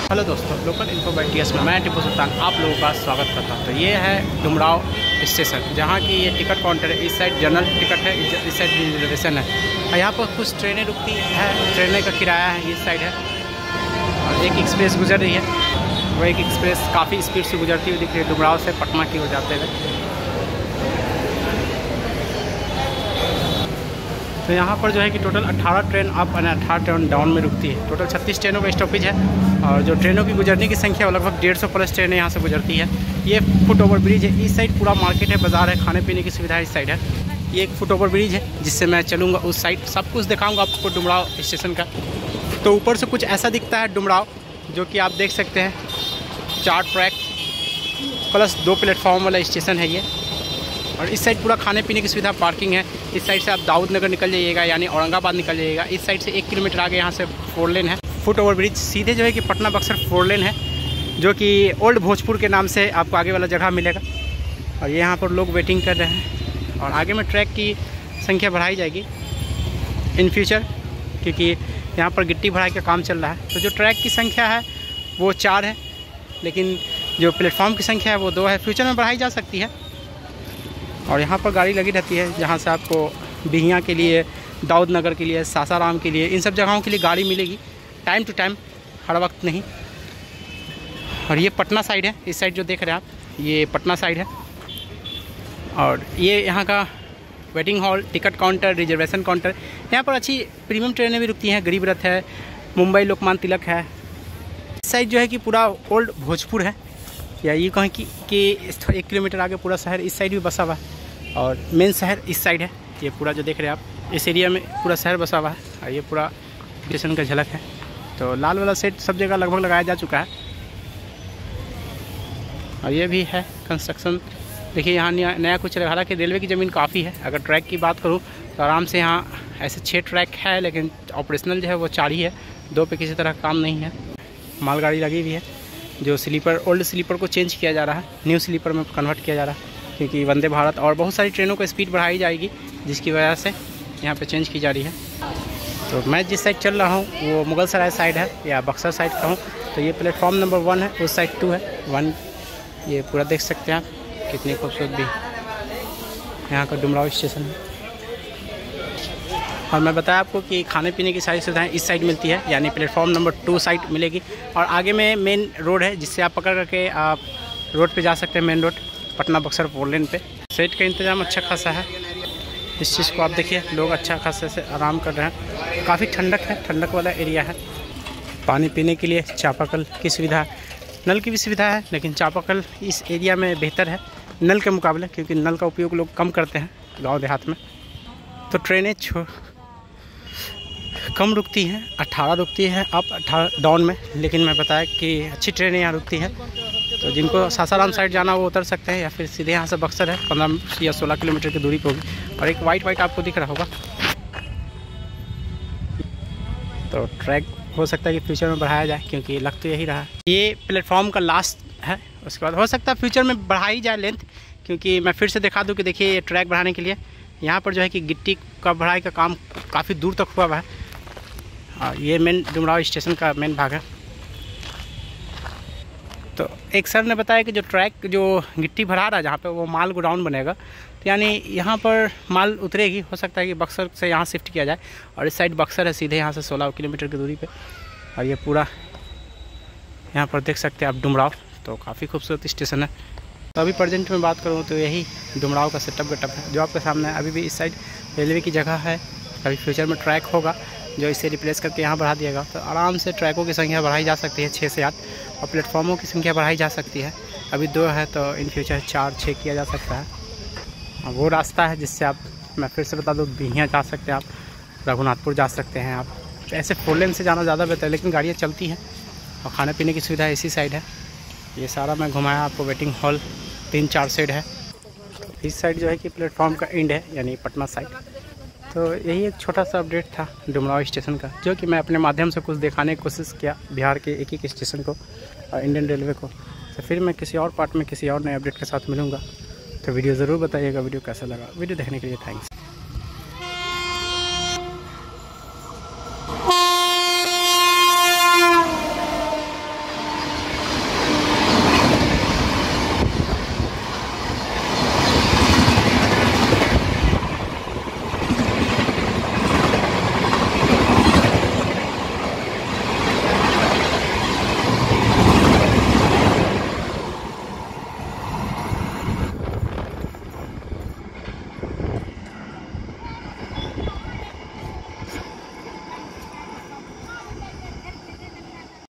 Hello दोस्तों, local info bye TS में मैं टिप्पू सुल्तान आप लोगों का स्वागत करता हूं। तो ये है डुमराव स्टेशन, जहां की ये टिकट काउंटर है। इस साइड जनरल टिकट है, इस साइड रिजर्वेशन है। और यहाँ पर कुछ ट्रेनें रुकती है, ट्रेनें का किराया है इस साइड है। और एक एक्सप्रेस गुजर रही है, वो एक एक्सप्रेस काफ़ी स्पीड से गुजरती हुई दिख रही है, डुमराव से पटना की ओर जाते हुए। तो यहाँ पर जो है कि टोटल 18 ट्रेन अप और 18 ट्रेन डाउन में रुकती है। टोटल 36 ट्रेनों का स्टॉपेज है और जो ट्रेनों की गुजरने की संख्या लगभग 150 प्लस ट्रेनें यहाँ से गुजरती है। ये फुट ओवर ब्रिज है, इस साइड पूरा मार्केट है, बाजार है, खाने पीने की सुविधा इस साइड है। ये एक फुट ओवर ब्रिज है जिससे मैं चलूँगा उस साइड, सब कुछ दिखाऊँगा आपको डुमराव स्टेशन का। तो ऊपर से कुछ ऐसा दिखता है डुमराव, जो कि आप देख सकते हैं। 4 ट्रैक प्लस 2 प्लेटफॉर्म वाला स्टेशन है ये। और इस साइड पूरा खाने पीने की सुविधा, पार्किंग है। इस साइड से आप दाऊद नगर निकल जाइएगा, यानी औरंगाबाद निकल जाइएगा। इस साइड से 1 किलोमीटर आगे यहाँ से 4 लेन है, फुट ओवर ब्रिज। सीधे जो है कि पटना बक्सर 4 लेन है, जो कि ओल्ड भोजपुर के नाम से आपको आगे वाला जगह मिलेगा। और ये यहाँ पर लोग वेटिंग कर रहे हैं। और आगे में ट्रैक की संख्या बढ़ाई जाएगी इन फ्यूचर, क्योंकि यहाँ पर गिट्टी भराई का काम चल रहा है। तो जो ट्रैक की संख्या है वो 4 है, लेकिन जो प्लेटफॉर्म की संख्या है वो 2 है। फ्यूचर में बढ़ाई जा सकती है। और यहाँ पर गाड़ी लगी रहती है, जहाँ से आपको बिहियाँ के लिए, दाऊद नगर के लिए, सासाराम के लिए, इन सब जगहों के लिए गाड़ी मिलेगी टाइम टू टाइम, हर वक्त नहीं। और ये पटना साइड है, इस साइड जो देख रहे हैं आप, ये पटना साइड है। और ये यहाँ का waiting hall, ticket counter, reservation counter. यहाँ पर अच्छी प्रीमियम ट्रेनें भी रुकती हैं, गरीब रथ है, मुंबई लोकमान्य तिलक है। इस साइड जो है कि पूरा ओल्ड भोजपुर है, या ये कहें कि 1 किलोमीटर आगे पूरा शहर इस साइड भी बसा हुआ है। और मेन शहर इस साइड है। ये पूरा जो देख रहे हैं आप, इस एरिया में पूरा शहर बसा हुआ है। और ये पूरा स्टेशन का झलक है। तो लाल वाला सेट सब जगह लगभग लगाया जा चुका है। और ये भी है कंस्ट्रक्शन। देखिए यहाँ नया कुछ लगा, हालांकि रेलवे की ज़मीन काफ़ी है। अगर ट्रैक की बात करूँ तो आराम से यहाँ ऐसे 6 ट्रैक है, लेकिन ऑपरेशनल जो है वो 4 ही है, 2 पे किसी तरह काम नहीं है। मालगाड़ी लगी हुई है, जो स्लीपर, ओल्ड स्लीपर को चेंज किया जा रहा है, न्यू स्लीपर में कन्वर्ट किया जा रहा है, क्योंकि वंदे भारत और बहुत सारी ट्रेनों को स्पीड बढ़ाई जाएगी, जिसकी वजह से यहाँ पे चेंज की जा रही है। तो मैं जिस साइड चल रहा हूँ वो मुगल सराय साइड है, या बक्सर साइड का हूँ। तो ये प्लेटफॉर्म नंबर 1 है, उस साइड 2 है 1। ये पूरा देख सकते हैं आप, कितनी खूबसूरत भी यहाँ का डुमराव स्टेशन है। और मैं बताया आपको कि खाने पीने की सारी सुविधाएं इस साइड मिलती है, यानी प्लेटफॉर्म नंबर 2 साइड मिलेगी। और आगे में मेन रोड है, जिससे आप पकड़ करके आप रोड पे जा सकते हैं, main road Patna Buxar 4 lane पे। सेट का इंतज़ाम अच्छा खासा है। इस चीज़ को आप देखिए, लोग अच्छा खासा से आराम कर रहे हैं। काफ़ी ठंडक है, ठंडक वाला एरिया है। पानी पीने के लिए चापाकल की सुविधा है, नल की भी सुविधा है, लेकिन चापाकल इस एरिया में बेहतर है नल के मुकाबले, क्योंकि नल का उपयोग लोग कम करते हैं गाँव देहात में। तो ट्रेनें कम रुकती हैं, 18 रुकती है अप, 18 डाउन में। लेकिन मैं बताया कि अच्छी ट्रेनें यहाँ रुकती हैं। तो जिनको सासाराम साइड जाना वो उतर सकते हैं, या फिर सीधे यहाँ से बक्सर है, 15 या 16 किलोमीटर की दूरी पर होगी। और एक वाइट आपको दिख रहा होगा। तो ट्रैक हो सकता है कि फ्यूचर में बढ़ाया जाए, क्योंकि लग तो यही रहा है। ये प्लेटफॉर्म का लास्ट है, उसके बाद हो सकता है फ्यूचर में बढ़ाई जाए लेंथ। क्योंकि मैं फिर से दिखा दूँ कि देखिए, ये ट्रैक बढ़ाने के लिए यहाँ पर जो है कि गिट्टी का बढ़ाई का काम काफ़ी दूर तक हुआ हुआ है। और ये मेन डुमराव स्टेशन का मेन भाग है। तो एक सर ने बताया कि जो ट्रैक जो गिट्टी भरा रहा है जहाँ पे, वो माल गोडाउन बनेगा। तो यानी यहाँ पर माल उतरेगी, हो सकता है कि बक्सर से यहाँ शिफ्ट किया जाए। और इस साइड बक्सर है, सीधे यहाँ से 16 किलोमीटर की दूरी पे। और ये पूरा यहाँ पर देख सकते हैं आप डुमराव। तो काफ़ी खूबसूरत स्टेशन है। तो अभी प्रेजेंट में बात करूँ तो यही डुमराव का सेटअप गटअप है, जो आपके सामने है। अभी भी इस साइड रेलवे की जगह है। अभी फ्यूचर में ट्रैक होगा, जो इसे रिप्लेस करके यहाँ बढ़ा दिएगा। तो आराम से ट्रैकों की संख्या बढ़ाई जा सकती है 6 से 8, और प्लेटफॉर्मों की संख्या बढ़ाई जा सकती है। अभी 2 है, तो इन फ्यूचर 4-6 किया जा सकता है। वो रास्ता है जिससे आप, मैं फिर से बता दूँ, बिहियाँ जा सकते हैं आप, रघुनाथपुर जा सकते हैं आप। ऐसे 4 लेन से जाना ज़्यादा बेहतर है, लेकिन गाड़ियाँ चलती हैं। और खाने पीने की सुविधा इसी साइड है। ये सारा मैं घुमाया आपको। वेटिंग हॉल 3-4 साइड है। इस साइड जो है कि प्लेटफॉर्म का एंड है, यानी पटना साइड। तो यही एक छोटा सा अपडेट था डुमराव स्टेशन का, जो कि मैं अपने माध्यम से कुछ दिखाने की कोशिश किया बिहार के एक एक स्टेशन को और इंडियन रेलवे को। तो फिर मैं किसी और पार्ट में किसी और नए अपडेट के साथ मिलूँगा। तो वीडियो ज़रूर बताइएगा वीडियो कैसा लगा। वीडियो देखने के लिए थैंक्स।